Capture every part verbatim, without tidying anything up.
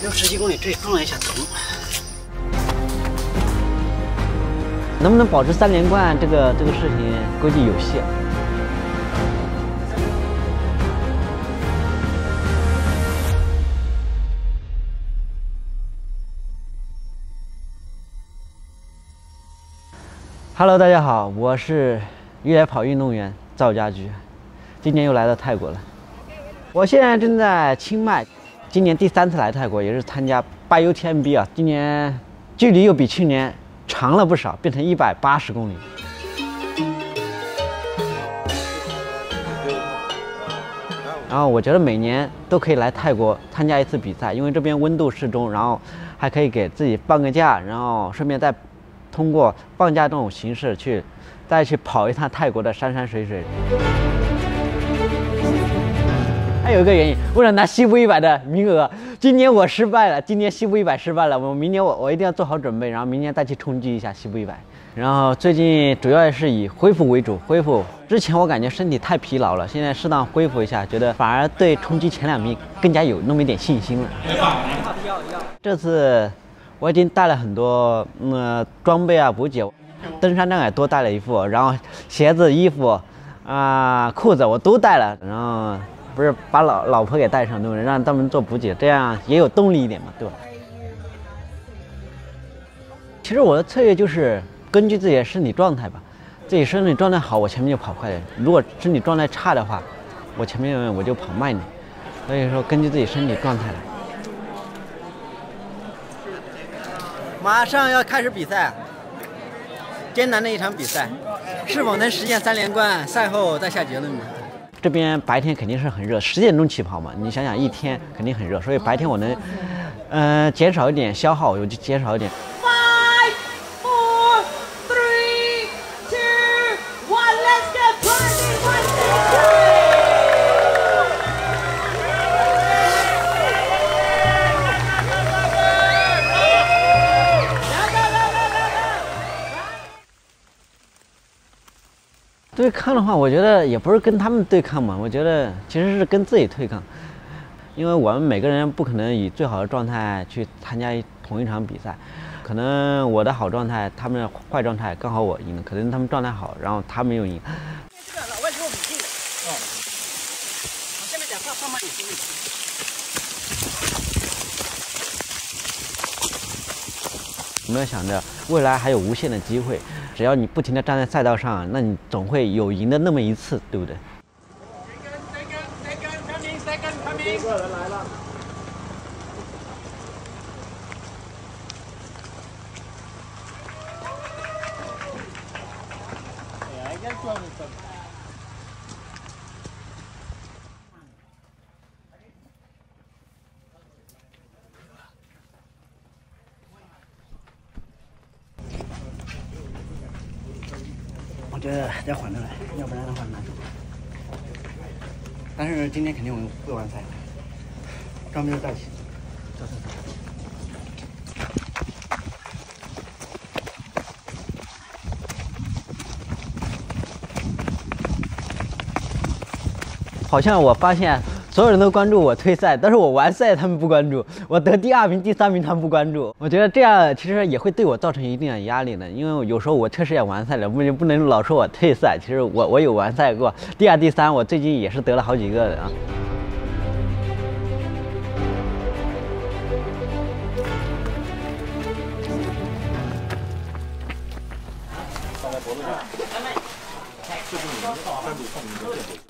六十几公里，这里撞了一下疼。 能不能保持三连冠，这个这个事情估计有戏。Hello， 大家好，我是越野跑运动员赵家驹，今年又来到泰国了。我现在正在清迈，今年第三次来泰国，也是参加八 U T M B 啊。今年距离又比去年长了不少，变成一百八十公里。然后我觉得每年都可以来泰国参加一次比赛，因为这边温度适中，然后还可以给自己放个假，然后顺便再通过放假这种形式去再去跑一趟泰国的山山水水。还有一个原因，为了拿西部一百的名额，今年我失败了，今年西部一百失败了，我明年我我一定要做好准备，然后明年再去冲击一下西部一百。然后最近主要是以恢复为主，恢复之前我感觉身体太疲劳了，现在适当恢复一下，觉得反而对冲击前两名更加有那么一点信心了。这次我已经带了很多呃装备啊补给，登山杖也多带了一副，然后鞋子、衣服啊、呃、裤子我都带了，然后不是把老老婆给带上，对不对？让他们做补给，这样也有动力一点嘛，对吧？其实我的策略就是根据自己的身体状态吧，自己身体状态好，我前面就跑快点；如果身体状态差的话，我前面我就跑慢点。所以说，根据自己身体状态来。马上要开始比赛，艰难的一场比赛，是否能实现三连冠，赛后再下结论嘛。这边白天肯定是很热，十点钟起跑嘛，你想想一天肯定很热，所以白天我能，呃，减少一点消耗，我就减少一点。Five, four, three, two, one, let's get party! 对抗的话，我觉得也不是跟他们对抗嘛，我觉得其实是跟自己对抗，因为我们每个人不可能以最好的状态去参加同一场比赛，可能我的好状态，他们的坏状态刚好我赢了，可能他们状态好，然后他们又赢。这个老外给我比劲的，哦，我现在讲话放慢点声音。有没有想着未来还有无限的机会？只要你不停地站在赛道上，那你总会有赢的那么一次，对不对？第一个人来了。我觉得得缓着来，要不然的话难受。但是今天肯定我会完赛的，装备都带齐。走走走。好像我发现所有人都关注我退赛，但是我完赛他们不关注，我得第二名、第三名他们不关注。我觉得这样其实也会对我造成一定的压力的，因为有时候我确实也完赛了，不不能老说我退赛。其实我我有完赛过，第二、第三，我最近也是得了好几个的啊。放在脖子上，这是你的单独报名的建筑。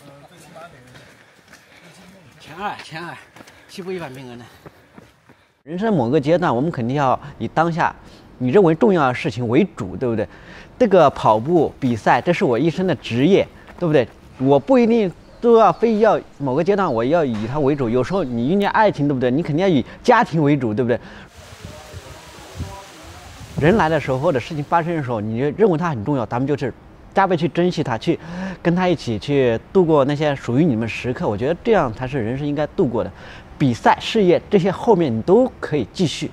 前二，前二，西部一百名额呢。人生某个阶段，我们肯定要以当下你认为重要的事情为主，对不对？这个跑步比赛，这是我一生的职业，对不对？我不一定都要非要某个阶段我要以它为主。有时候你遇见爱情，对不对？你肯定要以家庭为主，对不对？人来的时候或者事情发生的时候，你认为它很重要，咱们就是加倍去珍惜它，去跟他一起去度过那些属于你们时刻。我觉得这样才是人生应该度过的。比赛、事业这些后面你都可以继续。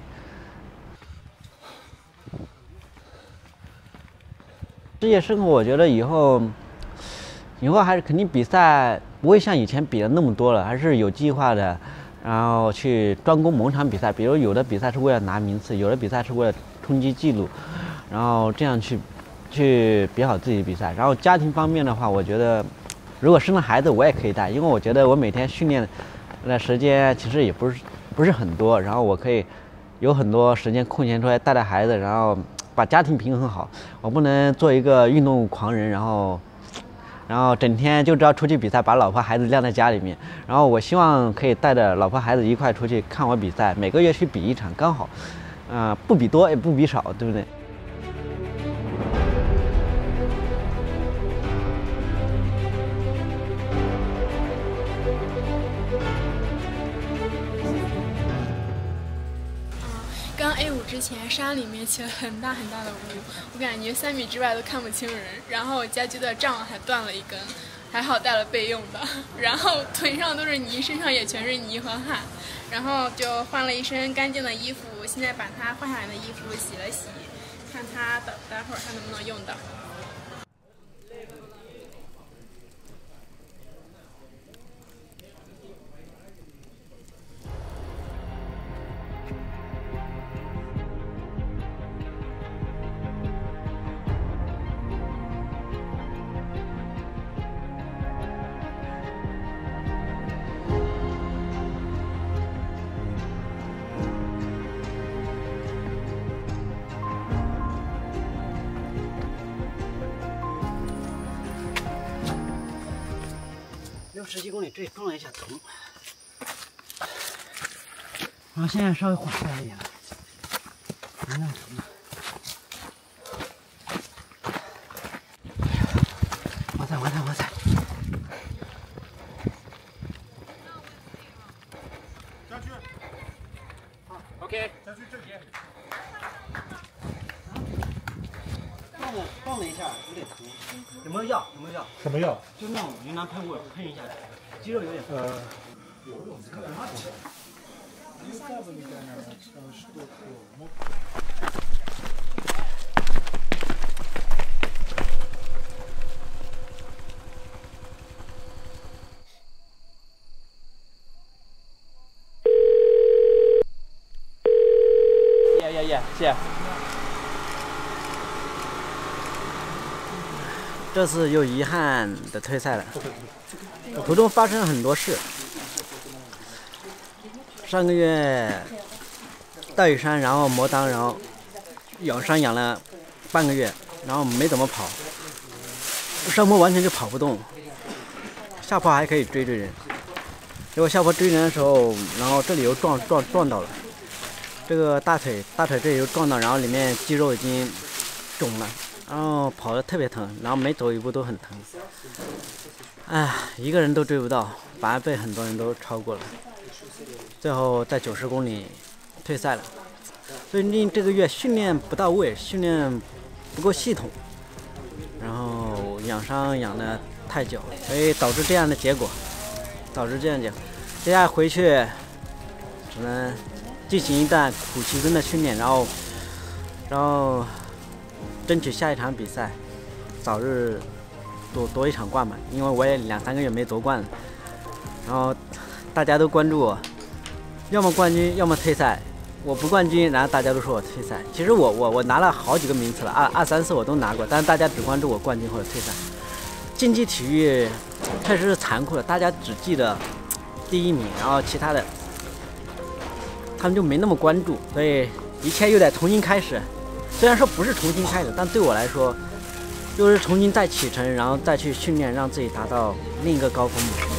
事业生活，我觉得以后，以后还是肯定比赛不会像以前比的那么多了，还是有计划的， 然后去专攻某场比赛，比如有的比赛是为了拿名次，有的比赛是为了冲击记录，然后这样去去比好自己的比赛。然后家庭方面的话，我觉得如果生了孩子，我也可以带，因为我觉得我每天训练的时间其实也不是不是很多，然后我可以有很多时间空闲出来带带孩子，然后把家庭平衡好。我不能做一个运动狂人，然后。然后整天就知道出去比赛，把老婆孩子晾在家里面。然后我希望可以带着老婆孩子一块出去看我比赛，每个月去比一场，刚好，啊、呃，不比多也不比少，对不对？ 刚 A 五之前，山里面起了很大很大的雾，我感觉三米之外都看不清人。然后家居的帐还断了一根，还好带了备用的。然后腿上都是泥，身上也全是泥和汗。然后就换了一身干净的衣服，现在把它换下来的衣服洗了洗，看它等待会儿还能不能用到。 六十几公里，这里放了一下灯， 然后现在稍微缓下来一点了，能量什么？我在，我在，我在。 下去。好 ，OK， 下去这边。 放了放了一下，有点疼。有没有药？有没有药？ 什么药？ 就那种云南喷雾，喷一下，肌肉有点疼。 呃。 耶耶耶，谢。这次又遗憾的退赛了，途中发生了很多事。上个月大屿山，然后磨裆，然后养伤养了半个月，然后没怎么跑，上坡完全就跑不动，下坡还可以追追人，结果下坡追人的时候，然后这里又撞撞撞到了，这个大腿大腿这里又撞到，然后里面肌肉已经肿了。然后跑得特别疼，然后每走一步都很疼，哎，一个人都追不到，反而被很多人都超过了。最后在九十公里退赛了。最近这个月训练不到位，训练不够系统，然后养伤养得太久，所以导致这样的结果，导致这样结果。接下来回去只能进行一段苦其根的训练，然后，然后。争取下一场比赛，早日夺夺一场冠吧，因为我也两三个月没夺冠了。然后大家都关注我，要么冠军，要么退赛。我不冠军，然后大家都说我退赛。其实我我我拿了好几个名次了，二二三四我都拿过，但是大家只关注我冠军或者退赛。竞技体育确实是残酷的，大家只记得第一名，然后其他的他们就没那么关注，所以一切又得重新开始。虽然说不是重新开始，但对我来说，就是重新再启程，然后再去训练，让自己达到另一个高峰。